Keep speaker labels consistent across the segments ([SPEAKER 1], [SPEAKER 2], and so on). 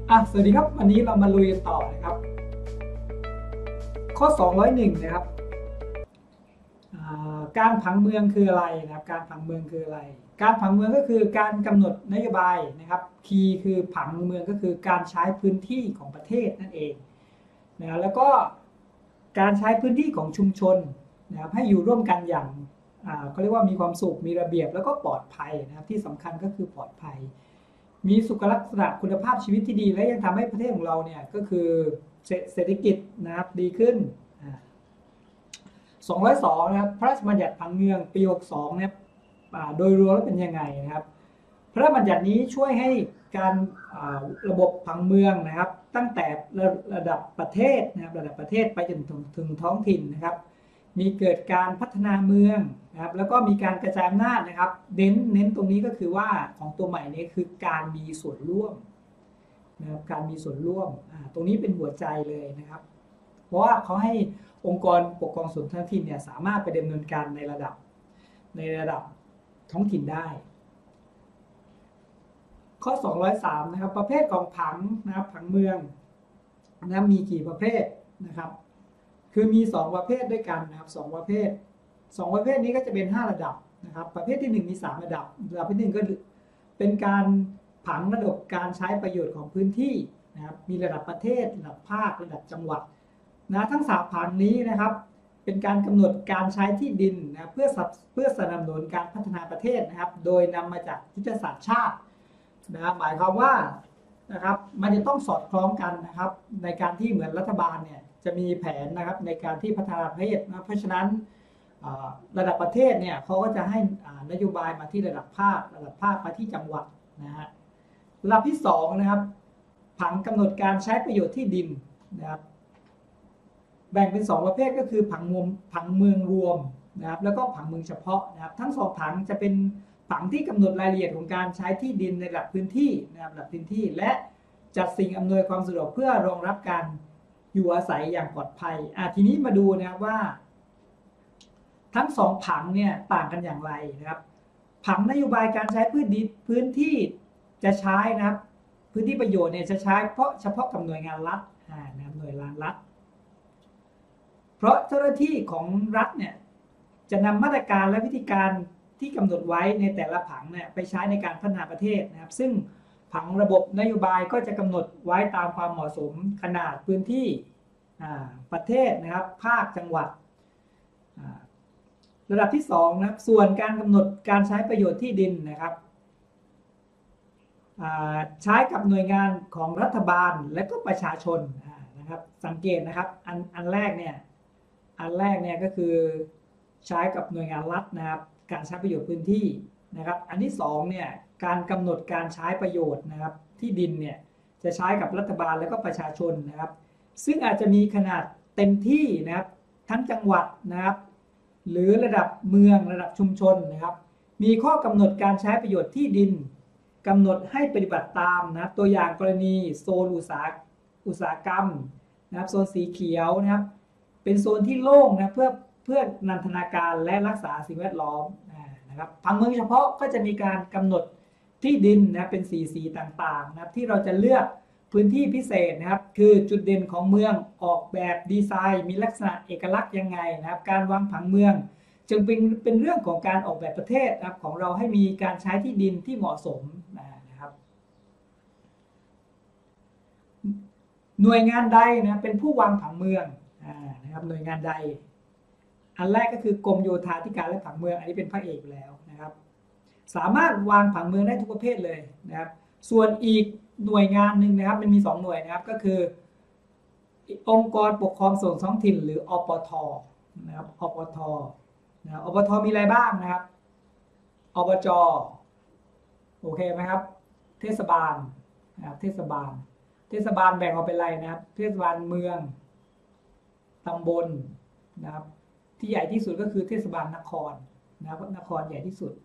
[SPEAKER 1] สวัสดีครับวันนี้เรามาลุยกันต่อนะครับข้อ201นะครับการผังเมืองคืออะไรนะครับการผังเมืองคืออะไรการผังเมืองก็คือการกำหนดนโยบายนะครับคีย์คือผังเมืองก็คือการใช้พื้นที่ของประเทศนั่นเองนะแล้วก็การใช้พื้นที่ของชุมชนนะครับให้อยู่ร่วมกันอย่างเขาเรียกว่ามีความสุขมีระเบียบแล้วก็ปลอดภัยนะครับที่สำคัญก็คือปลอดภัยมีสุขลักษณะคุณภาพชีวิตที่ดีและยังทำให้ประเทศของเราเนี่ยก็คือเศรษฐกิจนะครับดีขึ้น202นะครับพระราชบัญญัติผังเมืองปี62เนี่ยโดยรวมแล้วเป็นยังไงนะครับพระราชบัญญัตินี้ช่วยให้การระบบผังเมืองนะครับตั้งแต่ระดับประเทศนะครับระดับประเทศไปจนถึงท้องถิ่นนะครับมีเกิดการพัฒนาเมืองนะครับแล้วก็มีการกระจายอำนาจนะครับเน้นตรงนี้ก็คือว่าของตัวใหม่นี้คือการมีส่วนร่วมนะครับการมีส่วนร่วมตรงนี้เป็นหัวใจเลยนะครับเพราะว่าเขาให้องค์กรปกครองส่วนท้องถิ่นเนี่ยสามารถไปดำเนินการในระดับท้องถิ่นได้ข้อ203นะครับประเภทของผังนะครับผังเมืองนะมีกี่ประเภทนะครับคือมี2ประเภทด้วยกันนะครับ2ประเภทนี้ก็จะเป็น5ระดับนะครับประเภทที่1มี3ระดับที่1ก็เป็นการผังระดับการใช้ประโยชน์ของพื้นที่นะครับมีระดับประเทศระดับภาคระดับจังหวัดนะทั้ง3ผังนี้นะครับเป็นการกำหนดการใช้ที่ดินนะเพื่อสนับสนุนการพัฒนาประเทศนะครับโดยนำมาจากยุทธศาสตร์ชาตินะหมายความว่านะครับมันจะต้องสอดคล้องกันนะครับในการที่เหมือนรัฐบาลเนี่ยจะมีแผนนะครับในการที่พัฒนาประเทศนะเพราะฉะนั้นระดับประเทศเนี่ยเขาก็จะให้นโยบายมาที่ระดับภาคมาที่จังหวัดนะฮะระดับที่2นะครับผังกำหนดการใช้ประโยชน์ที่ดินนะครับแบ่งเป็น2ประเภทก็คือผังเมืองรวมนะครับแล้วก็ผังเมืองเฉพาะนะครับทั้ง2ผังจะเป็นผังที่กำหนดรายละเอียดของการใช้ที่ดินในระดับพื้นที่นะครับระดับพื้นที่และจัดสิ่งอำนวยความสะดวกเพื่อรองรับการอยู่อาศัยอย่างปลอดภัยทีนี้มาดูนะครับว่าทั้ง2ผังเนี่ยต่างกันอย่างไรนะครับผังนโยบายการใช้พื้นที่จะใช้นะครับพื้นที่ประโยชน์เนี่ยจะใช้เฉพาะกับหน่วยงานรัฐนะครับหน่วยงานรัฐเพราะเจ้าหน้าที่ของรัฐเนี่ยจะนำมาตรการและวิธีการที่กำหนดไว้ในแต่ละผังเนี่ยไปใช้ในการพัฒนาประเทศนะครับซึ่งผังระบบนโยบายก็จะกำหนดไว้ตามความเหมาะสมขนาดพื้นที่ประเทศนะครับภาคจังหวัดระดับที่2นะครับส่วนการกำหนดการใช้ประโยชน์ที่ดินนะครับใช้กับหน่วยงานของรัฐบาลและก็ประชาชนนะครับสังเกตนะครับอันแรกเนี่ยก็คือใช้กับหน่วยงานรัฐนะครับการใช้ประโยชน์พื้นที่นะครับอันที่2เนี่ยการกำหนดการใช้ประโยชน์นะครับที่ดินเนี่ยจะใช้กับรัฐบาลและก็ประชาชนนะครับซึ่งอาจจะมีขนาดเต็มที่นะครับทั้งจังหวัดนะครับหรือระดับเมืองระดับชุมชนนะครับมีข้อกำหนดการใช้ประโยชน์ที่ดินกำหนดให้ปฏิบัติตามนะตัวอย่างกรณีโซนอุตสาหกรรมนะครับโซนสีเขียวนะครับเป็นโซนที่โล่งนะเพื่อนันทนาการและรักษาสิ่งแวดล้อมนะครับผังเมืองเฉพาะก็จะมีการกำหนดที่ดินนะเป็นสีต่างๆนะครับที่เราจะเลือกพื้นที่พิเศษนะครับคือจุดเด่นของเมืองออกแบบดีไซน์มีลักษณะเอกลักษณ์ยังไงนะครับการวางผังเมืองจึงเป็นเรื่องของการออกแบบประเทศนะครับของเราให้มีการใช้ที่ดินที่เหมาะสมนะครับหน่วยงานใดนะเป็นผู้วางผังเมืองนะครับหน่วยงานใดอันแรกก็คือกรมโยธาธิการและผังเมืองอันนี้เป็นพระเอกแล้วนะครับสามารถวางผังเมืองได้ทุกประเภทเลยนะครับส่วนอีกหน่วยงานหนึ่งนะครับมันมี2หน่วยนะครับก็คือองค์กรปกครองส่วนท้องถิ่นหรืออปทนะครับอปทนะอปทมีอะไรบ้างนะครับอบจโอเคไหมครับเทศบาลนะครับเทศบาลแบ่งออกเป็นอะไรนะครับเทศบาลเมืองตำบลนะครับที่ใหญ่ที่สุดก็คือเทศบาลนครนะครับนครใหญ่ที่สุด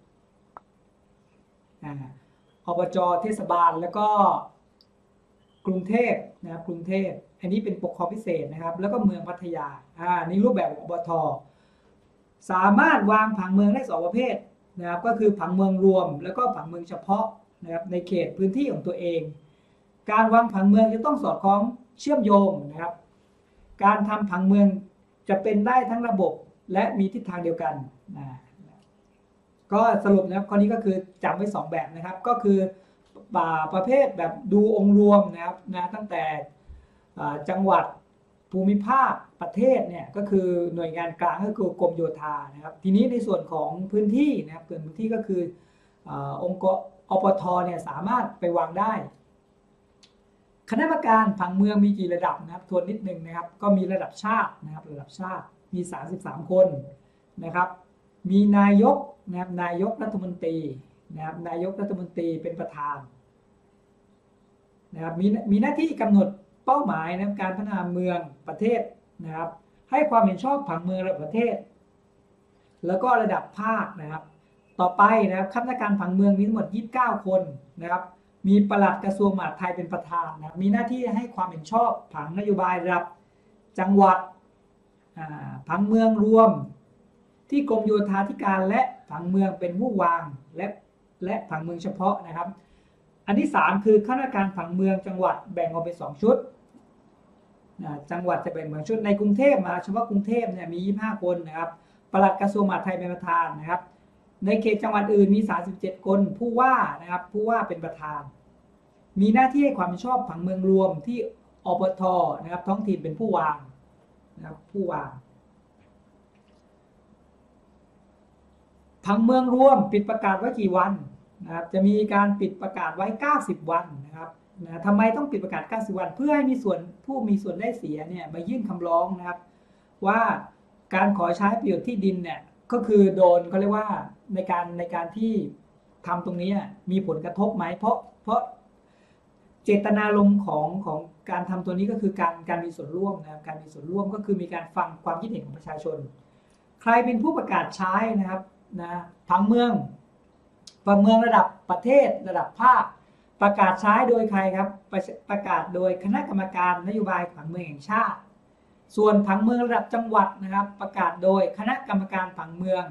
[SPEAKER 1] อบจเทศบาลแล้วก็กรุงเทพนะครับกรุงเทพอันนี้เป็นปกครองพิเศษนะครับแล้วก็เมืองพัทยานี่รูปแบบอบทสามารถวางผังเมืองได้2ประเภทนะครับก็คือผังเมืองรวมแล้วก็ผังเมืองเฉพาะนะครับในเขตพื้นที่ของตัวเองการวางผังเมืองจะต้องสอดคล้องเชื่อมโยงนะครับการทำผังเมืองจะเป็นได้ทั้งระบบและมีทิศทางเดียวกันนะก็สรุปนะครับข้อนี้ก็คือจำไว้2แบบนะครับก็คือประเภทแบบดูองค์รวมนะครับนะตั้งแต่จังหวัดภูมิภาคประเทศเนี่ยก็คือหน่วยงานกลางก็คือกรมโยธานะครับทีนี้ในส่วนของพื้นที่นะครับพื้นที่ก็คือองค์กรอปทเนี่ยสามารถไปวางได้คณะกรรมการผังเมืองมีกี่ระดับนะครับทวนนิดนึงนะครับก็มีระดับชาตินะครับระดับชาติมี33คนนะครับมีนายกนะครับนายกรัฐมนตรีนะครับนายกรัฐมนตรีเป็นประธานนะครับมีหน้าที่กำหนดเป้าหมายในการพัฒนาเมืองประเทศนะครับให้ความเห็นชอบผังเมืองระดับประเทศแล้วก็ระดับภาคนะครับต่อไปนะครับคณะกรรมการผังเมืองมีทั้งหมด29คนนะครับมีปลัดกระทรวงมหาดไทยเป็นประธานนะมีหน้าที่ให้ความเห็นชอบผังนโยบายระดับจังหวัดผังเมืองรวมที่กรมโยธาธิการและผังเมืองเป็นผู้วางและผังเมืองเฉพาะนะครับอันที่3คือคณะกรรมการผังเมืองจังหวัดแบ่งออกเป็น2ชุดจังหวัดจะแบ่งเป็นชุดในกรุงเทพมาเฉพาะกรุงเทพเนี่ยมี25คนนะครับปลัดกระทรวงมหาดไทยเป็นประธานนะครับในเขตจังหวัดอื่นมี37คนผู้ว่านะครับผู้ว่าเป็นประธานมีหน้าที่ให้ความเห็นชอบผังเมืองรวมที่อปทนะครับท้องถิ่นเป็นผู้วางนะครับผู้วางผังเมืองรวมปิดประกาศไว้กี่วันนะครับจะมีการปิดประกาศไว้90วันนะครับทำไมต้องปิดประกาศ90วันเพื่อให้มีผู้มีส่วนได้เสียเนี่ยมายื่นคำร้องนะครับว่าการขอใช้ประโยชน์ที่ดินเนี่ยก็คือโดนเขาเรียกว่าในการที่ทำตรงนี้มีผลกระทบไหมเพราะเจตนารมณ์ของการทำตัวนี้ก็คือการมีส่วนร่วมนะครับการมีส่วนร่วมก็คือมีการฟังความคิดเห็นของประชาชนใครเป็นผู้ประกาศใช้นะครับผังเมืองระดับประเทศระดับภาคประกาศใช้โดยใครครับประกาศโดยคณะกรรมการนโยบายผังเมืองแห่งชาติส่วนผังเมืองระดับจังหวัดนะครับประกาศโดยคณะกรรมการผังเมือง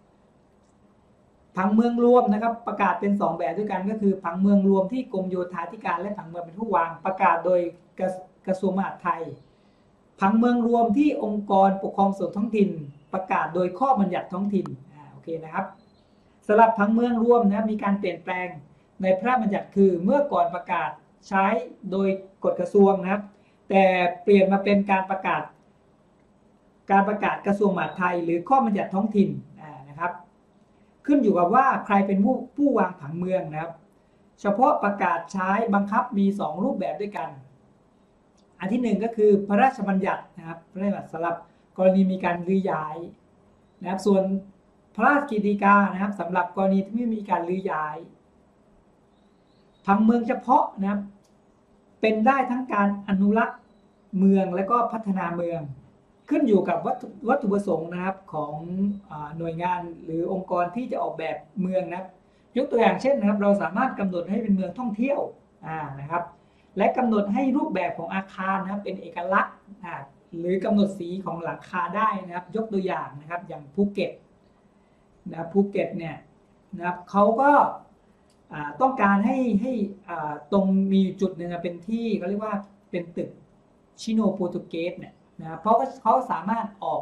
[SPEAKER 1] รวมนะครับประกาศเป็น2แบบด้วยกันก็คือผังเมืองรวมที่กรมโยธาธิการและผังเมืองเป็นผู้วางประกาศโดยกระทรวงมหาดไทยผังเมืองรวมที่องค์กรปกครองส่วนท้องถิ่นประกาศโดยข้อบัญญัติท้องถิ่นโอเคนะครับสำหรับผังเมืองรวมนะมีการเปลี่ยนแปลงในพระราชบัญญัติคือเมื่อก่อนประกาศใช้โดยกฎกระทรวงนะครับแต่เปลี่ยนมาเป็นการประกาศกระทรวงมหาดไทยหรือข้อบัญญัติท้องถิ่นนะครับขึ้นอยู่กับว่าใครเป็นผู้วางผังเมืองนะครับเฉพาะประกาศใช้บังคับมี2รูปแบบด้วยกันอันที่1ก็คือพระราชบัญญัตินะครับพระราชบัญญัติสำหรับกรณีมีการรื้อย้ายนะครับส่วนพระราชกฤษฎีกานะครับสำหรับกรณีที่ไม่มีการรื้อย้ายผังเมืองเฉพาะนะครับเป็นได้ทั้งการอนุรักษ์เมืองและก็พัฒนาเมืองขึ้นอยู่กับวัตถุประสงค์นะครับของหน่วยงานหรือองค์กรที่จะออกแบบเมืองนะครับยกตัวอย่างเช่นนะครับเราสามารถกำหนดให้เป็นเมืองท่องเที่ยวนะครับและกำหนดให้รูปแบบของอาคารนะครับเป็นเอกลักษณ์หรือกำหนดสีของหลังคาได้นะครับยกตัวอย่างนะครับอย่างภูเก็ตนะภูเก็ตเนี่ยนะครับเขาก็ต้องการให้ตรงมีจุดหนึ่งเป็นที่เขาเรียกว่าเป็นตึกชิโนโปรตุเกสเนี่ยนะเพราะเขาสามารถอ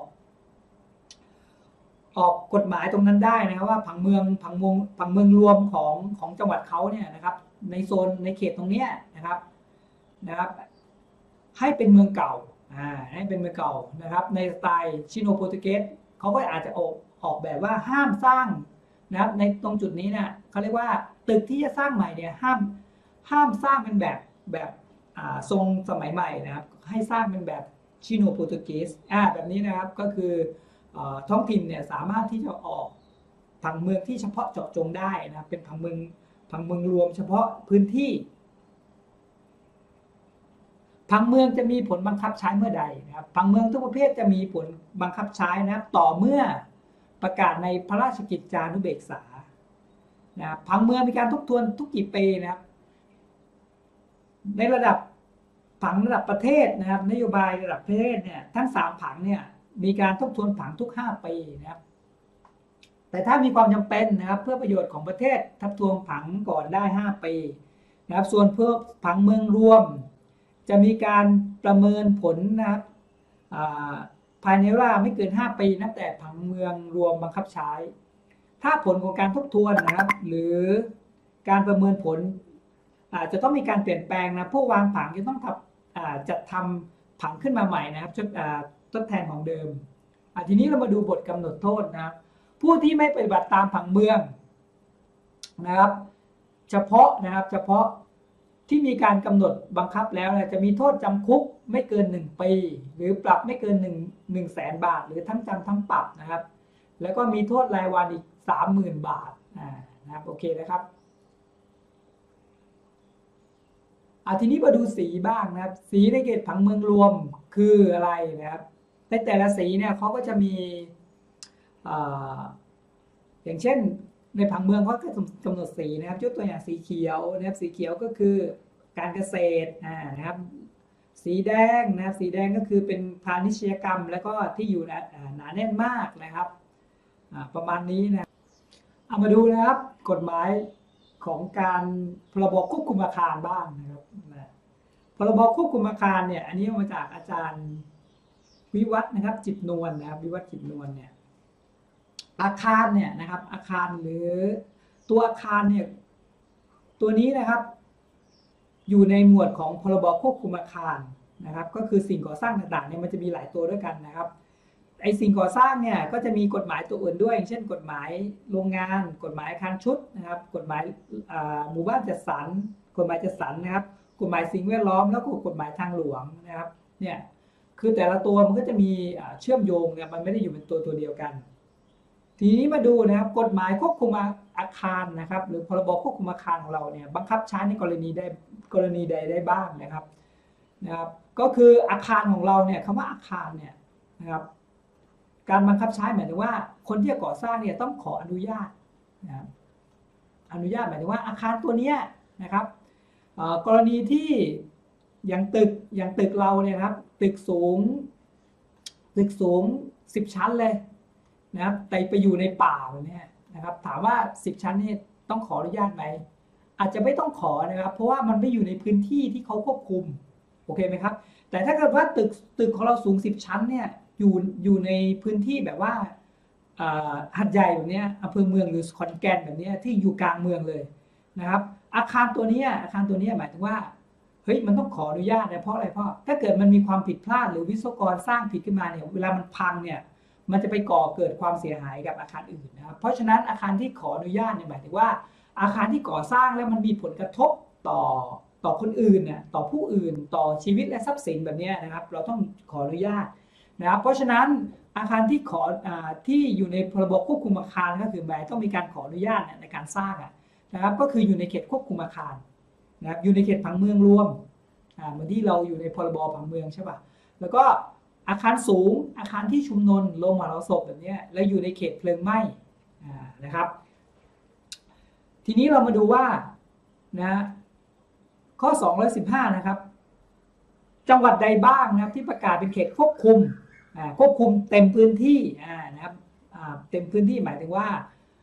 [SPEAKER 1] อกกฎหมายตรงนั้นได้นะครับว่าผังเมืองรวมของจังหวัดเขาเนี่ยนะครับในโซนในเขตตรงนี้นะครับให้เป็นเมืองเก่าให้เป็นเมืองเก่านะครับในสไตล์ชิโนโปรตุเกสเขาก็อาจจะออกแบบว่าห้ามสร้างนะครับในตรงจุดนี้เนี่ยเขาเรียกว่าตึกที่จะสร้างใหม่เนี่ยห้ามสร้างเป็นแบบทรงสมัยใหม่นะครับให้สร้างเป็นแบบชิโนโปรตุเกสแบบนี้นะครับก็คือท้องถิ่นเนี่ยสามารถที่จะออกผังเมืองที่เฉพาะเจาะจงได้นะเป็นผังเมืองรวมเฉพาะพื้นที่ผังเมืองจะมีผลบังคับใช้เมื่อใดนะครับผังเมืองทุกประเภทจะมีผลบังคับใช้นะครับต่อเมื่อประกาศในพระราชกิจจานุเบกษาผังเมืองมีการทบทวนทุกกี่ปีนะครับในระดับผังระดับประเทศนะครับนโยบายระดับประเทศเนี่ยทั้ง3ผังเนี่ยมีการทบทวนผังทุก5ปีนะครับแต่ถ้ามีความจำเป็นนะครับเพื่อประโยชน์ของประเทศทบทวนผังก่อนได้5ปีนะครับส่วนเพื่อผังเมืองรวมจะมีการประเมินผลนะครับภายในเวลาไม่เกิน5 ปีนับแต่ผังเมืองรวมบังคับใช้ถ้าผลของการทบทวนนะครับหรือการประเมินผลจะต้องมีการเปลี่ยนแปลงนะผู้วางผังจะต้องจัดทำผังขึ้นมาใหม่นะครับทดแทนของเดิมทีนี้เรามาดูบทกำหนดโทษนะครับผู้ที่ไม่ปฏิบัติตามผังเมืองนะครับเฉพาะที่มีการกำหนดบังคับแล้วจะมีโทษจำคุกไม่เกิน1 ปีหรือปรับไม่เกิน100,000 บาทหรือทั้งจำทั้งปรับนะครับแล้วก็มีโทษรายวันอีก30,000 บาทนะครับโอเคนะครับทีนี้มาดูสีบ้างนะครับสีในเขตผังเมืองรวมคืออะไรนะครับในแต่ละสีเนี่ยเขาก็จะมีอย่างเช่นในผังเมืองเขาก็กำหนดสีนะครับยกตัวอย่างสีเขียวนะครับสีเขียวก็คือการเกษตรนะครับสีแดงนะครับสีแดงก็คือเป็นพาณิชยกรรมแล้วก็ที่อยู่หนาแน่นมากนะครับประมาณนี้นะเอามาดูนะครับกฎหมายของการพรบควบคุมอาคารบ้างนะครับพรบควบคุมอาคารเนี่ยอันนี้มาจากอาจารย์วิวัฒน์นะครับจิตนวลนะครับวิวัฒน์จิตนวลเนี่ยอาคารเนี่ยนะครับอาคารหรือตัวอาคารเนี่ยตัวนี้นะครับอยู่ในหมวดของพรบควบคุมอาคารนะครับก็คือสิ่งก่อสร้างต่างๆเนี่ยมันจะมีหลายตัวด้วยกันนะครับไอสิ่งก่อสร้างเนี่ยก็จะมีกฎหมายตัวอื่นด้วยอย่างเช่นกฎหมายโรงงานกฎหมายอาคารชุดนะครับกฎหมายหมู่บ้านจัดสรรกฎหมายจัดสรรนะครับกฎหมายสิ่งแวดล้อมแล้วก็กฎหมายทางหลวงนะครับเนี่ยคือแต่ละตัวมันก็จะมีเชื่อมโยงเนี่ยมันไม่ได้อยู่เป็นตัวเดียวกันทีนี้มาดูนะครับกฎหมายควบคุมอาคารนะครับหรือพรบควบคุมอาคารของเราเนี่ยบังคับใช้ในกรณีใดได้บ้างนะครับก็คืออาคารของเราเนี่ยคำว่าอาคารเนี่ยนะครับการบังคับใช้หมายถึงว่าคนที่จะก่อสร้างเนี่ยต้องขออนุญาตนะครับอนุญาตหมายถึงว่าอาคารตัวนี้นะครับกรณีที่อย่างตึกเราเนี่ยครับตึกสูง10 ชั้นเลยนะครับแต่ไปอยู่ในป่าแบบนี้นะครับถามว่า10 ชั้นนี่ต้องขออนุญาตไหมอาจจะไม่ต้องขอนะครับเพราะว่ามันไม่อยู่ในพื้นที่ที่เขาควบคุมโอเคไหมครับแต่ถ้าเกิดว่าตึกของเราสูง10 ชั้นเนี่ยอยู่ในพื้นที่แบบว่าหัดใหญ่แบบนี้อำเภอเมืองหรือขอนแก่นแบบนี้ที่อยู่กลางเมืองเลยนะครับอาคารตัวนี้หมายถึงว่าเฮ้ยมันต้องขออนุญาตนะเพราะอะไรเพราะถ้าเกิดมันมีความผิดพลาดหรือวิศวกรสร้างผิดขึ้นมาเนี่ยเวลามันพังเนี่ยมันจะไปก่อเกิดความเสียหายกับอาคารอื่นนะครับเพราะฉะนั้นอาคารที่ขออนุญาตเนี่ยหมายถึงว่าอาคารที่ก่อสร้างแล้วมันมีผลกระทบต่อคนอื่นเนี่ยต่อผู้อื่นต่อชีวิตและทรัพย์สินแบบนี้นะครับเราต้องขออนุญาตนะครับเพราะฉะนั้นอาคารที่อยู่ในพรบควบคุมอาคารก็คือหมายต้องมีการขออนุญาตในการสร้างนะครับก็คืออยู่ในเขตควบคุมอาคารนะครับอยู่ในเขตผังเมืองรวมเหมือนที่เราอยู่ในพรบผังเมืองใช่ป่ะแล้วก็อาคารสูงอาคารที่ชุมนุมโรงมหรสพแบบนี้และอยู่ในเขตเพลิงไหม้นะครับทีนี้เรามาดูว่านะข้อ215นะครับจังหวัดใดบ้างนะครับที่ประกาศเป็นเขตควบคุมเต็มพื้นที่นะครับเต็มพื้นที่หมายถึงว่า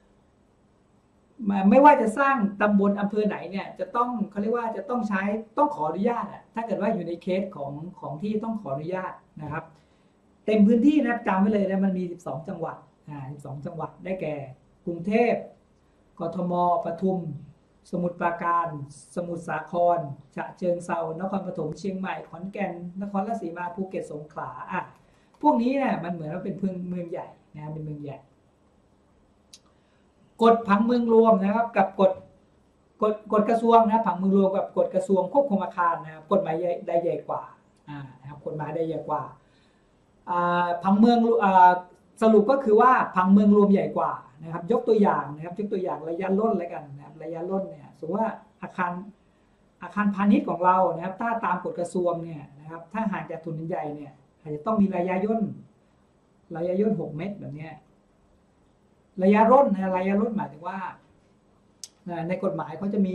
[SPEAKER 1] ไม่ว่าจะสร้างตำบลอำเภอไหนเนี่ยจะต้องเขาเรียกว่าจะต้องขออนุญาตถ้าเกิดว่าอยู่ในเคสของที่ต้องขออนุญาตนะครับเต็มพื้นที่นะจำไว้เลยนะมันมี12 จังหวัด12 จังหวัดได้แก่กรุงเทพกทมปทุมสมุทรปราการสมุทรสาครฉะเชิงเทรานครปฐมเชียงใหม่ขอนแก่นนครราชสีมาภูเก็ตสงขลาพวกนี้เนี่ยมันเหมือนว่าเป็นเมืองใหญ่นะเป็นเมืองใหญ่กฎผังเมืองรวมนะครับกับกฎกระทรวงนะผังเมืองรวมกับกฎกระทรวงควบคุมอาคารนะครับกฎหมายใดใหญ่กว่านะครับกฎหมายใดใหญ่กว่าผังเมืองสรุปก็คือว่าผังเมืองรวมใหญ่กว่านะครับยกตัวอย่างระยะร่นแล้วกันนะครับระยะร่นเนี่ยสมมติว่าอาคารพาณิชย์ของเรานะครับถ้าตามกฎกระทรวงเนี่ยนะครับถ้าห่างจากถนนใหญ่เนี่ยอาจจะต้องมีระยะย่น6 เมตรแบบนี้ระยะร่นหมายถึงว่าในกฎหมายเขาจะมี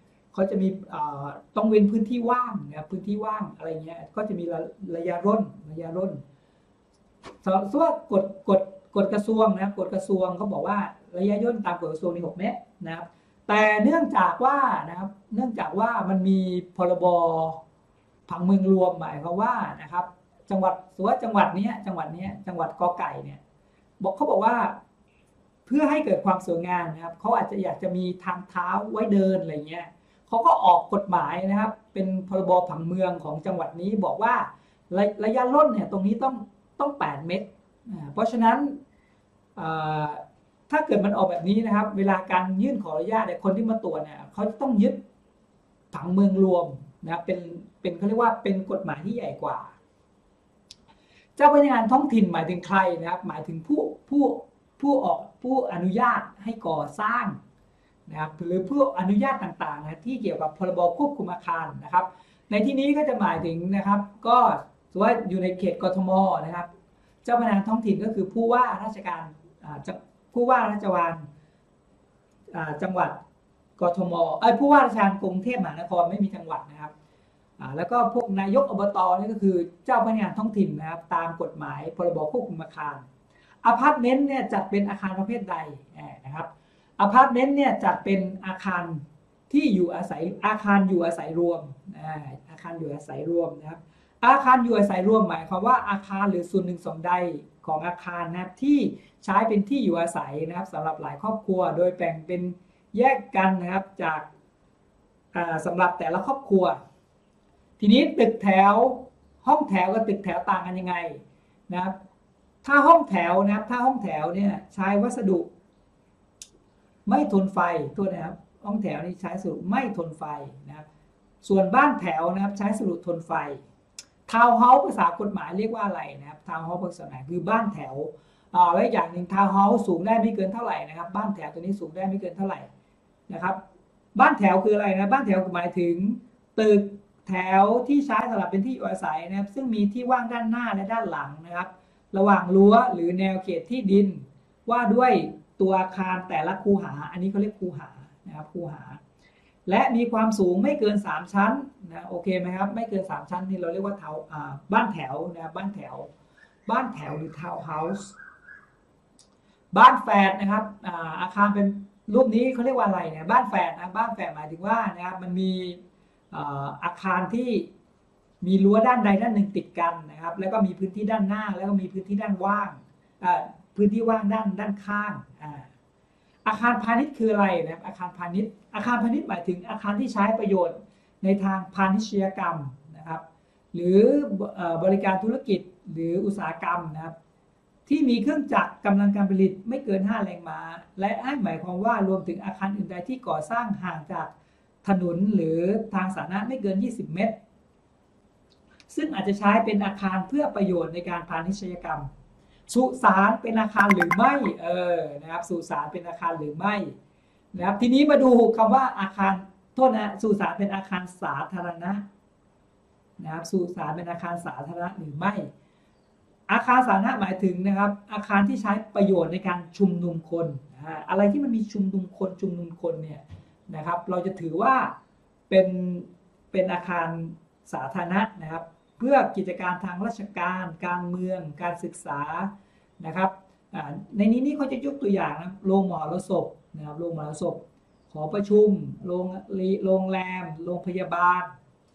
[SPEAKER 1] ต้องเว้นพื้นที่ว่างนะครับพื้นที่ว่างอะไรเงี้ยก็จะมีระยะร่นส่วนกฎกระทรวงนะกฎกระทรวงเขาบอกว่าระยะย่นตามกฎกระทรวงมี6 เมตรนะครับแต่เนื่องจากว่านะครับเนื่องจากว่ามันมีพรบผังเมืองรวมหมายความว่านะครับจังหวัดสมมติว่าจังหวัดนี้จังหวัดกอไก่เนี่ยเขาบอกว่าเพื่อให้เกิดความสวยงามนะครับเขาอาจจะอยากจะมีทางเท้าไว้เดินอะไรเงี้ยเขาก็ออกกฎหมายนะครับเป็นพรบผังเมืองของจังหวัดนี้บอกว่าระยะร่นเนี่ยตรงนี้ต้อง8 เมตรเพราะฉะนั้นถ้าเกิดมันออกแบบนี้นะครับเวลาการยื่นขออนุญาตเนี่ยคนที่มาตรวจเนี่ยเขาจะต้องยึดผังเมืองรวมนะเป็นเขาเรียกว่าเป็นกฎหมายที่ใหญ่กว่าเจ้าพนักงานท้องถิ่นหมายถึงใครนะครับหมายถึงผู้อนุญาตให้ก่อสร้างนะครับหรือผู้อนุญาตต่างๆนะที่เกี่ยวกับพรบควบคุมอาคารนะครับในที่นี้ก็จะหมายถึงนะครับก็สมมติว่าอยู่ในเขตกทมนะครับเจ้าพนักงานท้องถิ่นก็คือผู้ว่าราชการผู้ว่าราชการจังหวัดกทมผู้ว่าราชการกรุงเทพมหานครไม่มีจังหวัดนะครับแล้วก็พวกนายกอบตนี่ก็คือเจ้าพนักงานท้องถิ่นนะครับตามกฎหมายพรบควบคุมอาคารอพาร์ตเมนต์เนี่ยจัดเป็นอาคารประเภทใดนะครับอพาร์ตเมนต์เนี่ยจัดเป็นอาคารที่อยู่อาศัยอาคารอยู่อาศัยรวมอาคารอยู่อาศัยรวมนะครับอาคารอยู่อาศัยรวมหมายความว่าอาคารหรือส่วนหนึ่งส่วนใดของอาคารนะครับที่ใช้เป็นที่อยู่อาศัยนะครับสำหรับหลายครอบครัวโดยแบ่งเป็นแยกกันนะครับจากสำหรับแต่ละครอบครัวทีนี้ตึกแถวห้องแถวกับตึกแถวต่างกันยังไงนะครับถ้าห้องแถวนะครับถ้าห้องแถวเนี่ยใช้วัสดุไม่ทนไฟตัวนะครับห้องแถวนี่ใช้วัสดุไม่ทนไฟนะครับส่วนบ้านแถวนะครับใช้วัสดุทนไฟทาวน์เฮาส์ภาษากฎหมายเรียกว่าอะไรนะครับทาวน์เฮาส์ภาษาไหนคือบ้านแถวและอย่างหนึ่งทาวน์เฮาส์สูงได้ไม่เกินเท่าไหร่นะครับบ้านแถวตัวนี้สูงได้ไม่เกินเท่าไหร่นะครับบ้านแถวคืออะไรนะบ้านแถวหมายถึงตึกแถวที่ใช้สำหรับเป็นที่อยู่อาศัยนะครับซึ่งมีที่ว่างด้านหน้าและด้านหลังนะครับระหว่างรั้วหรือแนวเขตที่ดินว่าด้วยตัวอาคารแต่ละคูหาอันนี้เขาเรียกคูหานะครับคูหาและมีความสูงไม่เกิน3ชั้นนะโอเคไหมครับไม่เกิน3ชั้นนี่เราเรียกว่าบ้านแถวนะบ้านแถวหรือทาวน์เฮาส์บ้านแฝดนะครับอาคารเป็นรูปนี้เขาเรียกว่าอะไรเนี่ยบ้านแฝดนะบ้านแฝดหมายถึงว่านะครับมันมีอาคารที่มีรั้วด้านใดด้านหนึ่งติดกันนะครับแล้วก็มีพื้นที่ด้านหน้าแล้วก็มีพื้นที่ด้านว่างพื้นที่ว่างด้านข้างอาคารพาณิชย์คืออะไรนะครับอาคารพาณิชย์หมายถึงอาคารที่ใช้ประโยชน์ในทางพาณิชยกรรมนะครับหรือบริการธุรกิจหรืออุตสาหกรรมนะครับที่มีเครื่องจักรกำลังการผลิตไม่เกิน5 แรงม้าและให้หมายความว่ารวมถึงอาคารอื่นใดที่ก่อสร้างห่างจากถนนหรือทางสาธารณะไม่เกิน20 เมตรซึ่งอาจจะใช้เป็นอาคารเพื่อประโยชน์ในการพาณิชยกรรมสุสานเป็นอาคารหรือไม่นะครับสุสานเป็นอาคารหรือไม่นะครับทีนี้มาดูคำว่าอาคารโทษนะสุสานเป็นอาคารสาธารณะนะครับสุสานเป็นอาคารสาธารณะหรือไม่อาคารสาธารณะหมายถึงนะครับอาคารที่ใช้ประโยชน์ในการชุมนุมคนอะไรที่มันมีชุมนุมคนเนี่ยนะครับเราจะถือว่าเป็นอาคารสาธารณะนะครับเพื่อกิจการทางราชการการเมืองการศึกษานะครับในนี้เขาจะยกตัวอย่างนะโรงมหรสพนะครับโรงมหรสพหอประชุมโรงแรมโรงพยาบาล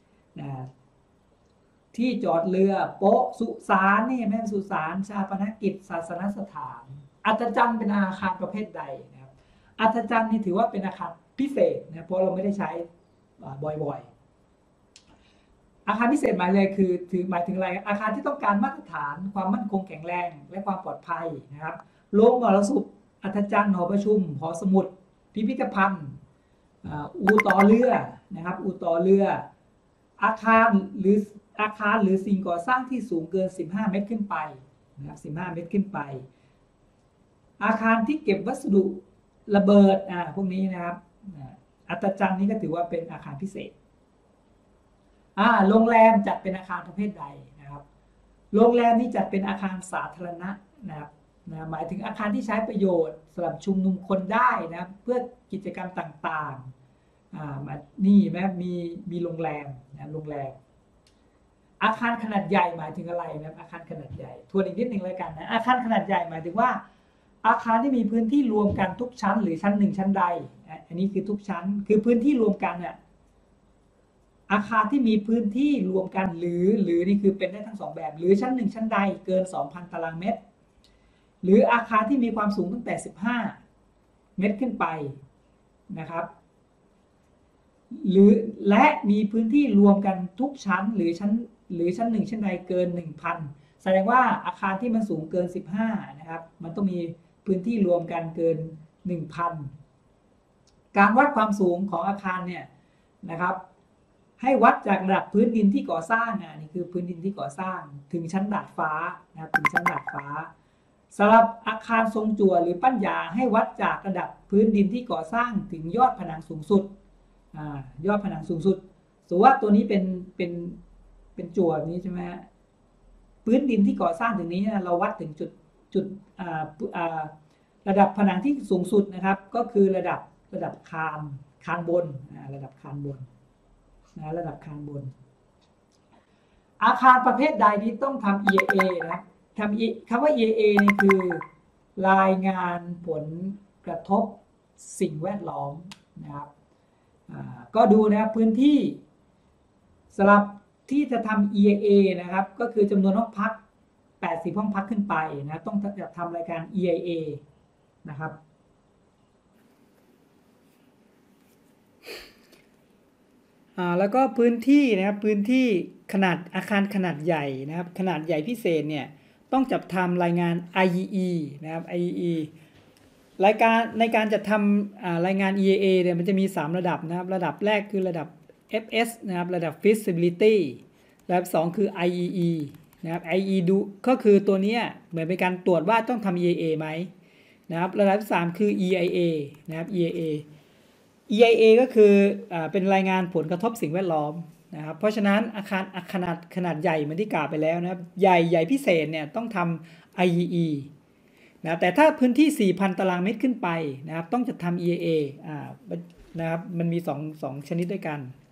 [SPEAKER 1] ที่จอดเรือโป๊ะสุสานนี่แม่สุสานชาปนกิจศาสนสถานอัศจรรย์เป็นอาคารประเภทใดนะครับอัศจรรย์นี่ถือว่าเป็นอาคารพิเศษนะเพราะเราไม่ได้ใช้บ่อยๆอาคารพิเศษหมายถึงอะไรอาคารที่ต้องการมาตรฐานความมั่นคงแข็งแรงและความปลอดภัยนะครับโรงมรสพอัศจรรย์หอประชุมหอสมุดพิพิธภัณฑ์อู่ต่อเรือนะครับอู่ต่อเรืออาคารหรือสิ่งก่อสร้างที่สูงเกิน15 เมตรขึ้นไปนะครับ15 เมตรขึ้นไปอาคารที่เก็บวัสดุระเบิดพวกนี้นะครับอัศจรรย์นี้ก็ถือว่าเป็นอาคารพิเศษโรงแรมจัดเป็นอาคารประเภทใดนะครับโรงแรมนี้จัดเป็นอาคารสาธารณะนะครับหมายถึงอาคารที่ใช้ประโยชน์สำหรับชุมนุมคนได้นะเพื่อกิจกรรมต่างๆนี่แม้มีโรงแรมนะโรงแรมอาคารขนาดใหญ่หมายถึงอะไรนะอาคารขนาดใหญ่ทวนอีกนิดนึงเลยกันนะอาคารขนาดใหญ่หมายถึงว่าอาคารที่มีพื้นที่รวมกันทุกชั้นหรือชั้นหนึ่งชั้นใดอันนี้คือทุกชั้นคือพื้นที่รวมกันเนี่ยอาคารที่มีพื้นที่รวมกันหรือนี่คือเป็นได้ทั้ง2แบบหรือชั้น1ชั้นใดเกิน 2,000 ตารางเมตรหรืออาคารที่มีความสูงตั้งแต่15 เมตรขึ้นไปนะครับและมีพื้นที่รวมกันทุกชั้นหรือชั้น1ชั้นใดเกิน 1,000 แสดงว่าอาคารที่มันสูงเกิน15นะครับมันต้องมีพื้นที่รวมกันเกิน 1,000 การวัดความสูงของอาคารเนี่ยนะครับให้วัดจากระดับพื้นดินที่ก่อสร้างนี่คือพื้นดินที่ก่อสร้างถึงชั้นดาดฟ้านะครับถึงชั้นดาดฟ้าสำหรับอาคารทรงจั่วหรือปั้นยาให้วัดจากระดับพื้นดินที่ก่อสร้างถึงยอดผนังสูงสุดยอดผนังสูงสุดสมมติว่าตัวนี้เป็นจั่วนี้ใช่ไหมพื้นดินที่ก่อสร้างถึงนี้เราวัดถึงจุดระดับผนังที่สูงสุดนะครับก็คือระดับคานบนระดับคานบนระดับคานบนอาคารประเภทใดนี้ต้องทำ EIA นะคำว่า EIA นี่คือรายงานผลกระทบสิ่งแวดล้อมนะครับก็ดูนะครับพื้นที่สำหรับที่จะทำ EIA นะครับก็คือจำนวนห้องพัก80ห้องพักขึ้นไปนะต้องทำรายการ EIA นะครับแล้วก็พื้นที่นะครับพื้นที่ขนาดอาคารขนาดใหญ่นะครับขนาดใหญ่พิเศษเนี่ยต้องจัดทำรายงาน IEE นะครับ IEE รายการในการจัดทำรายงาน EIA เนี่ยมันจะมี3ระดับนะครับระดับแรกคือระดับ FS นะครับระดับ Feasibility ระดับ2คือ IEE นะครับ IEE ดูก็คือตัวนี้เหมือนเป็นการตรวจว่าต้องทำ EIA ไหมนะครับระดับที่3คือ EIA นะครับ EIA ก็คือเป็นรายงานผลกระทบสิ่งแวดล้อมนะครับเพราะฉะนั้นอาคารขนาดใหญ่เหมือนที่กล่าวไปแล้วนะครับใหญ่พิเศษเนี่ยต้องทำ IEE นะแต่ถ้าพื้นที่ 4,000 ตารางเมตรขึ้นไปนะครับต้องจัดทำ EIA นะครับมันมี2ชนิดด้วยกัน